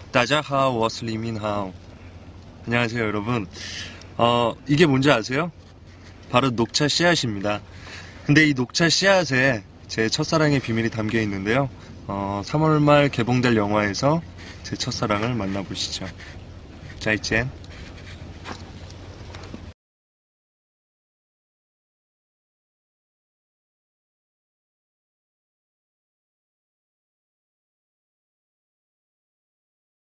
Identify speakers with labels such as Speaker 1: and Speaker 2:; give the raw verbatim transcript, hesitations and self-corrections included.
Speaker 1: 다자하오 워슬리민하오. 안녕하세요 여러분. 어 이게 뭔지 아세요? 바로 녹차 씨앗입니다. 근데 이 녹차 씨앗에 제 첫사랑의 비밀이 담겨 있는데요. 어, 삼월 말 개봉될 영화에서 제 첫사랑을 만나보시죠. 짜이젠.